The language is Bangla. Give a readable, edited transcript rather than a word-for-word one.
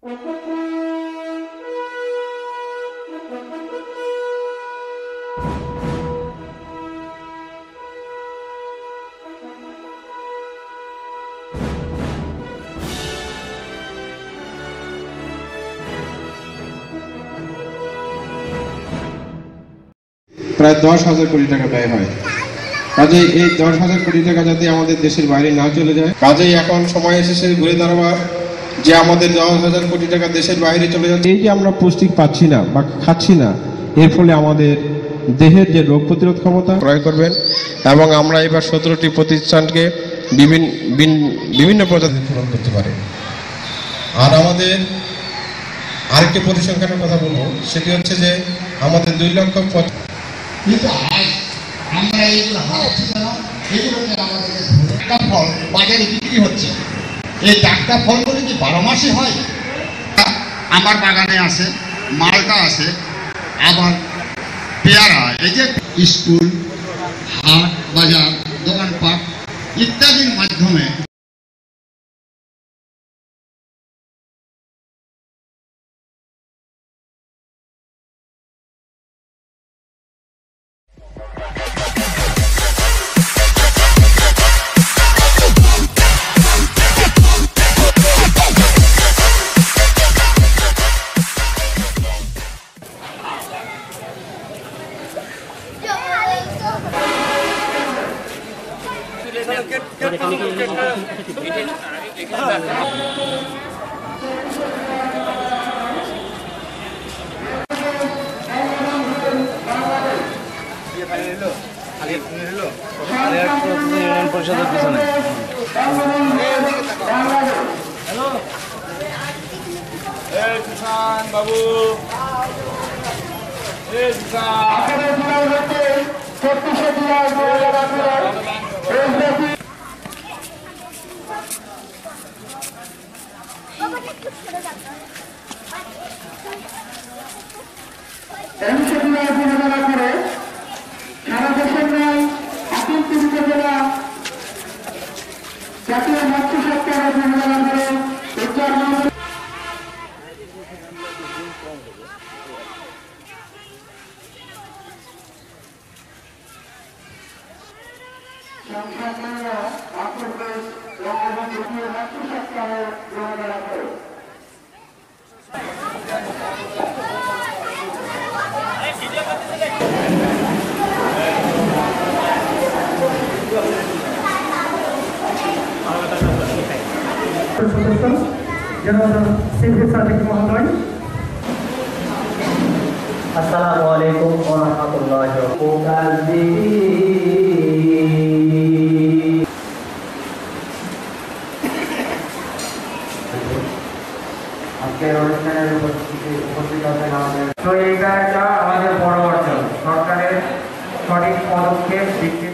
প্রায় 10,000 কোটি টাকা ব্যয় হয়। কাজেই এই 10,000 কোটি টাকা যাতে আমাদের দেশের বাইরে না চলে যায়, কাজেই এখন সময় এসেছে ঘুরে দাঁড়াবার যে আমাদের 10,000 কোটি টাকা দেশের বাইরে চলে যাচ্ছে। এই যে আমরা পুষ্টি পাচ্ছি না বা খাচ্ছি না, এর ফলে আমাদের দেহের যে রোগ প্রতিরোধ ক্ষমতা ক্রয় করবেন। এবং আমরা এবার 17টি প্রতিষ্ঠানকে বিভিন্ন প্রজাতি পূরণ করতে পারি। আর আমাদের আরেকটি পরিসংখ্যানের কথা বলবো, সেটি হচ্ছে যে আমাদের 2 লক্ষ। কিন্তু আজ আমরা এইগুলো হারাচ্ছি কেন? এগুলোকে আমাদের টাটকা ফল বাজারে বিক্রি হচ্ছে। এই টাটকা ফলগুলি কি 12 মাসে হয়? আমার বাগানে আছে, মালটা আছে, আবার পেয়ারা, এই যে স্কুল, হাট, বাজার, দোকানপাট ইত্যাদির মাধ্যমে পরিষদের পিছনে বাবু সারা দেশের ন্যায় 38টি উপজেলা জাতীয় মৎস্য সপ্তাহ পরিচালনা করে আসসালামু আলাইকুম ওয়া রাহমাতুল্লাহি ওয়া বারাকাতুহু। আজকের অনুষ্ঠানের উপস্থিত আছেন আমাদের। তো এইটা আমাদের বড় অর্জন, সরকারের সঠিক পদক্ষেপ